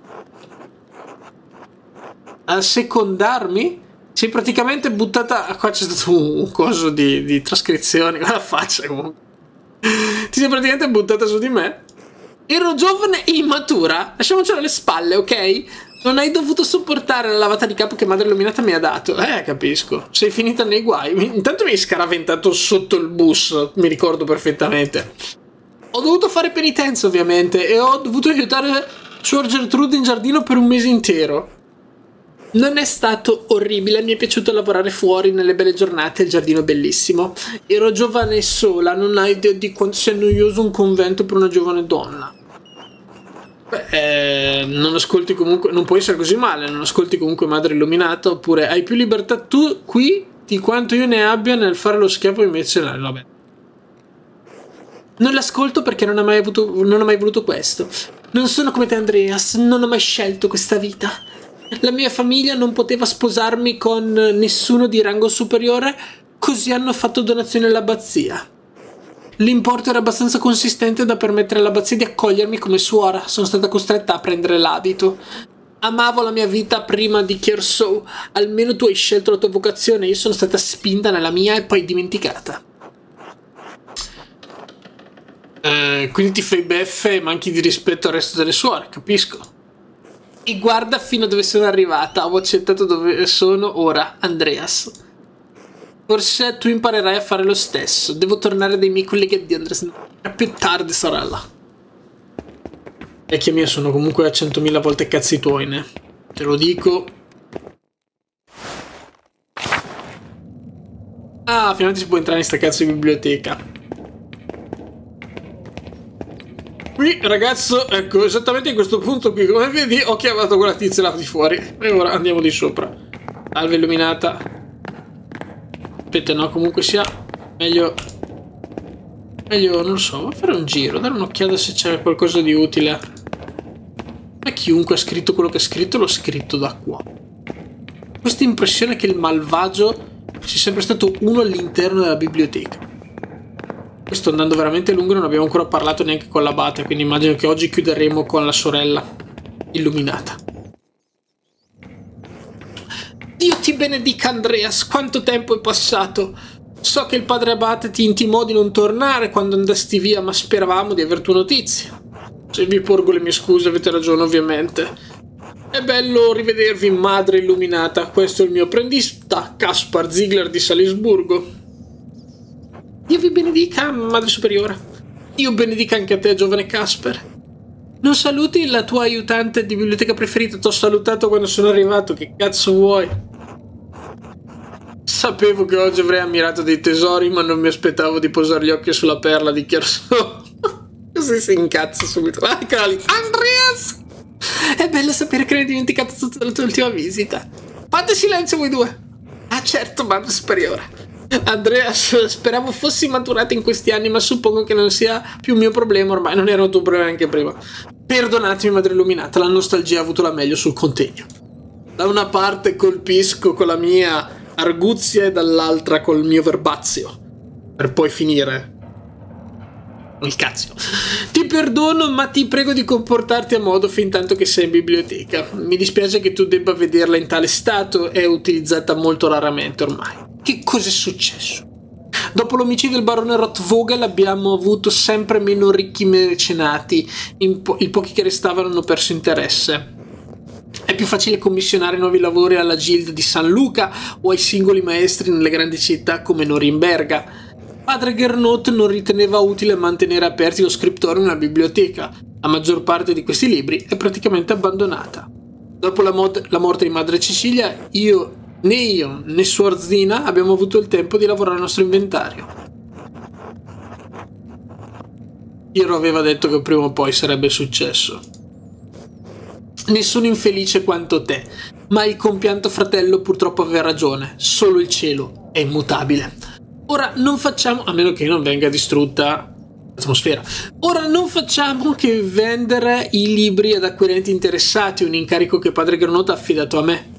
A secondarmi? Sei praticamente buttata... Qua c'è stato un coso di trascrizioni. Guarda la faccia, comunque. Ti sei praticamente buttata su di me? Ero giovane e immatura. Lasciamocelo alle spalle, ok? Non hai dovuto sopportare la lavata di capo che Madre Illuminata mi ha dato. Capisco. Sei finita nei guai. Intanto mi hai scaraventato sotto il bus. Mi ricordo perfettamente. Ho dovuto fare penitenza, ovviamente. E ho dovuto aiutare Suor Gertrude in giardino per un mese intero. Non è stato orribile. Mi è piaciuto lavorare fuori nelle belle giornate. Il giardino è bellissimo. Ero giovane e sola. Non hai idea di quanto sia noioso un convento per una giovane donna. Non ascolti comunque, non può essere così male, non ascolti comunque Madre Illuminata, oppure hai più libertà tu qui di quanto io ne abbia nel fare lo schiavo invece no, vabbè. Non l'ascolto perché non ho mai voluto questo. Non sono come te, Andreas, non ho mai scelto questa vita. La mia famiglia non poteva sposarmi con nessuno di rango superiore, così hanno fatto donazione all'abbazia. L'importo era abbastanza consistente da permettere all'abbazia di accogliermi come suora. Sono stata costretta a prendere l'abito. Amavo la mia vita prima di Kiersau. Almeno tu hai scelto la tua vocazione. Io sono stata spinta nella mia e poi dimenticata. Quindi ti fai beffe e manchi di rispetto al resto delle suore, capisco. E guarda fino a dove sono arrivata. Ho accettato dove sono ora, Andreas. Forse tu imparerai a fare lo stesso. Devo tornare dai miei colleghi di Andres. Più tardi, sorella. Vecchia mia, sono comunque a 100.000 volte cazzi tuoi, ne? Te lo dico. Ah, finalmente si può entrare in sta cazzo di biblioteca. qui, ragazzo, ecco, esattamente in questo punto qui, come vedi, ho chiamato quella tizia là di fuori. E ora andiamo di sopra. Alve illuminata. Aspetta, no, comunque sia meglio, non lo so, a fare un giro, dare un'occhiata se c'è qualcosa di utile. Ma chiunque ha scritto quello che ha scritto, l'ho scritto da qua. Questa impressione che il malvagio sia sempre stato uno all'interno della biblioteca. Sto andando veramente lungo e non abbiamo ancora parlato neanche con l'abate, quindi immagino che oggi chiuderemo con la sorella illuminata. Dio ti benedica, Andreas, quanto tempo è passato. So che il padre abate ti intimò di non tornare quando andasti via, ma speravamo di aver tue notizie. Se vi porgo le mie scuse, avete ragione ovviamente. È bello rivedervi, madre illuminata. Questo è il mio apprendista, Caspar Ziegler di Salisburgo. Dio vi benedica, madre superiora. Dio benedica anche a te, giovane Casper. Non saluti la tua aiutante di biblioteca preferita? T'ho salutato quando sono arrivato, che cazzo vuoi? Sapevo che oggi avrei ammirato dei tesori, ma non mi aspettavo di posare gli occhi sulla perla di Chiarso. Così si incazza subito. Eccola lì. Andreas! È bello sapere che ne hai dimenticato tutta la tua ultima visita. Fate silenzio voi due. Ah certo, madre superiore. Andreas, speravo fossi maturato in questi anni, ma suppongo che non sia più un mio problema ormai, non era un tuo problema anche prima. Perdonatemi, madre illuminata, la nostalgia ha avuto la meglio sul contegno. Da una parte colpisco con la mia arguzia e dall'altra col mio verbazio, per poi finire il cazzo. Ti perdono, ma ti prego di comportarti a modo fin tanto che sei in biblioteca. Mi dispiace che tu debba vederla in tale stato, è utilizzata molto raramente ormai. Che cosa è successo? Dopo l'omicidio del barone Rothvogel abbiamo avuto sempre meno ricchi mecenati, i pochi che restavano hanno perso interesse. È più facile commissionare nuovi lavori alla Guilda di San Luca o ai singoli maestri nelle grandi città come Norimberga. Padre Gernot non riteneva utile mantenere aperti lo scriptorium e una biblioteca. La maggior parte di questi libri è praticamente abbandonata. Dopo la morte di Madre Cecilia, né io né Suor Zina abbiamo avuto il tempo di lavorare al nostro inventario. Piero aveva detto che prima o poi sarebbe successo. Nessuno infelice quanto te, ma il compianto fratello purtroppo aveva ragione. Solo il cielo è immutabile. Ora non facciamo, a meno che non venga distrutta l'atmosfera, ora non facciamo che vendere i libri ad acquirenti interessati, un incarico che padre Granot ha affidato a me.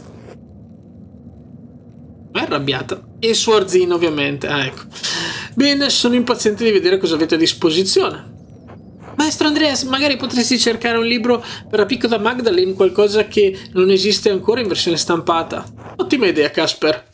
È arrabbiata. E Suor Zina ovviamente, ecco. Bene, sono impaziente di vedere cosa avete a disposizione. Maestro Andreas, magari potresti cercare un libro per la piccola Magdalene, qualcosa che non esiste ancora in versione stampata. Ottima idea, Casper.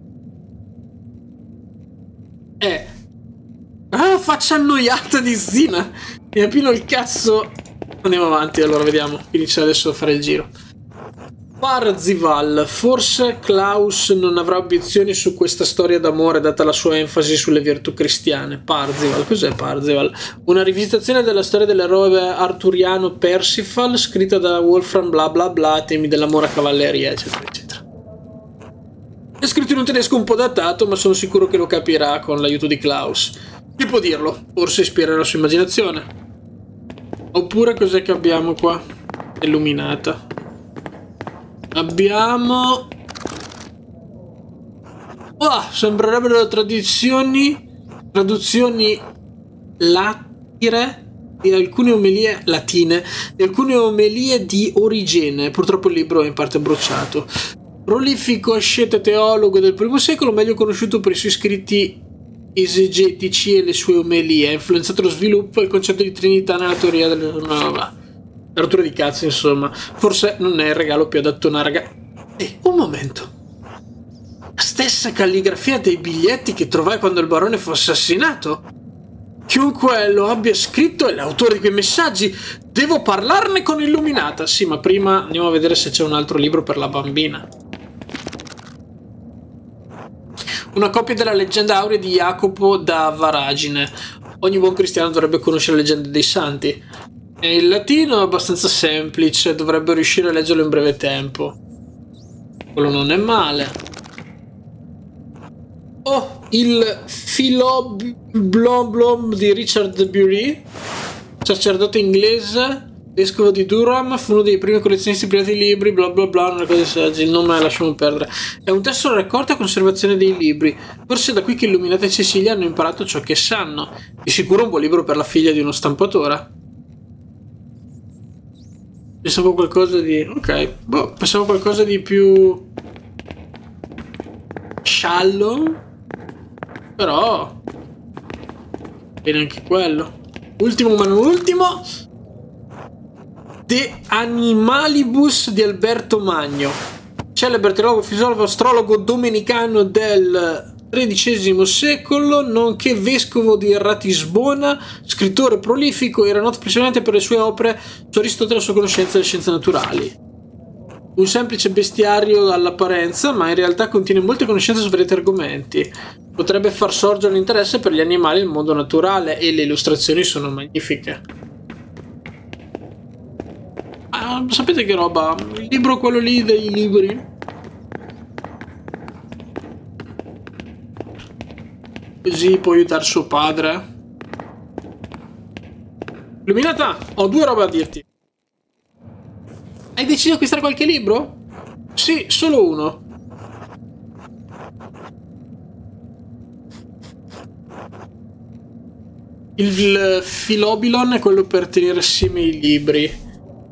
Faccia annoiata di Zina. Mi appino il cazzo. Andiamo avanti, allora vediamo. Inizia adesso a fare il giro. Parzival. Forse Klaus non avrà obiezioni su questa storia d'amore data la sua enfasi sulle virtù cristiane. Parzival, cos'è Parzival? Una rivisitazione della storia dell'eroe arturiano Persifal, scritta da Wolfram bla bla bla, temi dell'amore a cavalleria, eccetera eccetera. È scritto in un tedesco un po' datato, ma sono sicuro che lo capirà con l'aiuto di Klaus. Chi può dirlo? Forse ispira la sua immaginazione. Oppure cos'è che abbiamo qua? Illuminata. Abbiamo... sembrerebbero traduzioni latine di alcune omelie latine di alcune omelie di Origene. Purtroppo il libro è in parte bruciato. Prolifico asceta teologo del I secolo, meglio conosciuto per i suoi scritti esegetici e le sue omelie, ha influenzato lo sviluppo e il concetto di Trinità nella teoria la rottura di cazzo, insomma. Forse non è il regalo più adatto a una ragazza. Un momento. La stessa calligrafia dei biglietti che trovai quando il barone fu assassinato? Chiunque lo abbia scritto è l'autore di quei messaggi. Devo parlarne con Illuminata. Sì, ma prima andiamo a vedere se c'è un altro libro per la bambina. Una copia della leggenda aurea di Jacopo da Varagine. Ogni buon cristiano dovrebbe conoscere le leggende dei santi. E il latino è abbastanza semplice, dovrebbe riuscire a leggerlo in breve tempo. Quello non è male. Il Philoblom di Richard Bury. sacerdote inglese, vescovo di Durham, fu uno dei primi collezionisti privati di libri, bla bla bla, una cosa saggia, il nome lasciamo perdere. È un testo raccolto a conservazione dei libri, forse da qui che Illuminata e Cecilia hanno imparato ciò che sanno. Di sicuro un buon libro per la figlia di uno stampatore. Pensavo qualcosa di... ok, boh, pensavo qualcosa di più... sciallo, però... bene anche quello. Ultimo ma non ultimo... De Animalibus di Alberto Magno, celebre teologo, filosofo, astrologo domenicano del XIII secolo, nonché vescovo di Ratisbona, scrittore prolifico, era noto principalmente per le sue opere su Aristotele e la sua conoscenza delle scienze naturali. Un semplice bestiario all'apparenza, ma in realtà contiene molte conoscenze su svariati argomenti. Potrebbe far sorgere l'interesse per gli animali e il mondo naturale, e le illustrazioni sono magnifiche. Sapete che roba? Il libro quello lì dei libri. Così può aiutare suo padre. Illuminata, ho due robe a dirti. Hai deciso di acquistare qualche libro? Sì, solo uno. Il Philobilon è quello per tenere assieme i libri.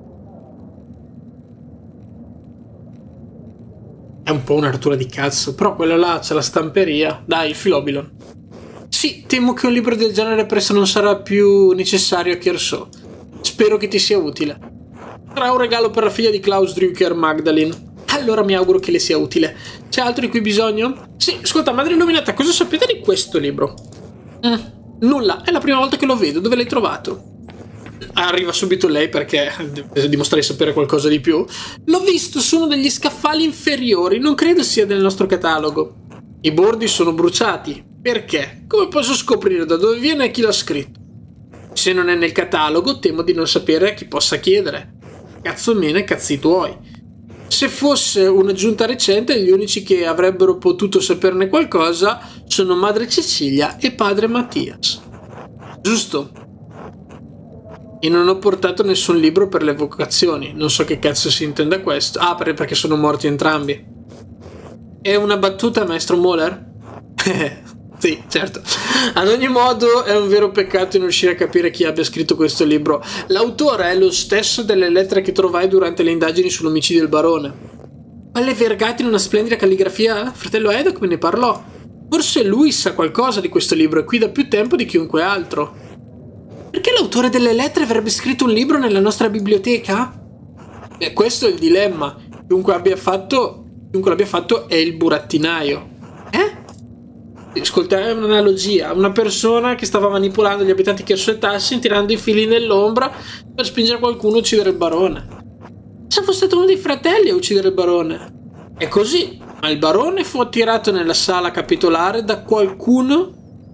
È un po' una rottura di cazzo, però quello là c'è la stamperia. Dai, il Philobilon. Sì, temo che un libro del genere presto non sarà più necessario a Kershaw. Spero che ti sia utile. Sarà un regalo per la figlia di Klaus Drucker, Magdalene. Allora mi auguro che le sia utile. C'è altro di cui bisogno? Sì, ascolta, Madre Illuminata, cosa sapete di questo libro? Nulla, è la prima volta che lo vedo. Dove l'hai trovato? Arriva subito lei perché dimostra di sapere qualcosa di più. L'ho visto su uno degli scaffali inferiori, non credo sia del nostro catalogo. I bordi sono bruciati. Perché? Come posso scoprire da dove viene e chi l'ha scritto? Se non è nel catalogo, temo di non sapere a chi possa chiedere. Cazzo mene, cazzi tuoi. Se fosse un'aggiunta recente, gli unici che avrebbero potuto saperne qualcosa sono Madre Cecilia e Padre Mattias. Giusto? E non ho portato nessun libro per le vocazioni. Non so che cazzo si intenda questo. Ah, perché sono morti entrambi. È una battuta, maestro Moller? Sì, certo. Ad ogni modo, è un vero peccato non riuscire a capire chi abbia scritto questo libro. L'autore è lo stesso delle lettere che trovai durante le indagini sull'omicidio del barone. Quelle vergate in una splendida calligrafia? Fratello Edoc me ne parlò. Forse lui sa qualcosa di questo libro e qui da più tempo di chiunque altro. Perché l'autore delle lettere avrebbe scritto un libro nella nostra biblioteca? E questo è il dilemma. Chiunque l'abbia fatto è il burattinaio. Ascolta, è un'analogia. Una persona che stava manipolando gli abitanti Kershaw e Tassin, tirando i fili nell'ombra per spingere qualcuno a uccidere il barone. Se fosse stato uno dei fratelli a uccidere il barone. È così. Ma il barone fu attirato nella sala capitolare da qualcuno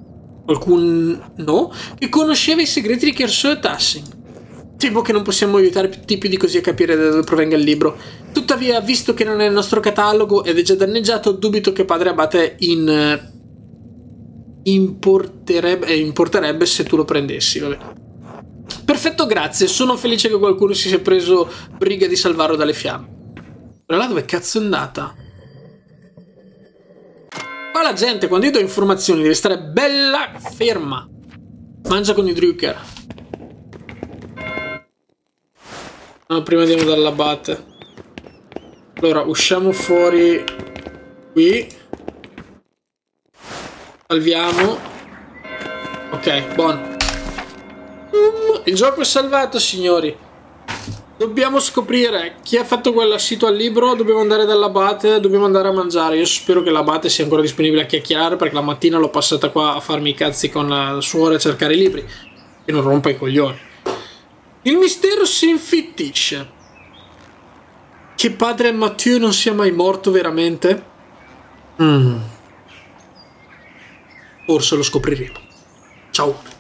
che conosceva i segreti di Kershaw e Tassin. Temo che non possiamo aiutare tipi di così a capire da dove provenga il libro. Tuttavia, visto che non è nel nostro catalogo ed è già danneggiato, dubito che padre Abate importerebbe se tu lo prendessi. Vabbè. Perfetto, grazie. Sono felice che qualcuno si sia preso briga di salvarlo dalle fiamme. Però là dove cazzo è andata? Qua la gente, quando io do informazioni, deve stare bella ferma. Mangia con i Drucker. No, prima andiamo dall'abate. Allora, usciamo fuori qui. Salviamo. Ok, buono. Il gioco è salvato, signori. Dobbiamo scoprire chi ha fatto quel sito al libro. Dobbiamo andare dall'abate. Dobbiamo andare a mangiare. Io spero che l'abate sia ancora disponibile a chiacchierare, perché la mattina l'ho passata qua a farmi i cazzi con la suora a cercare i libri. E non rompa i coglioni. Il mistero si infittisce. Che padre Mathieu non sia mai morto veramente? Forse lo scopriremo. Ciao.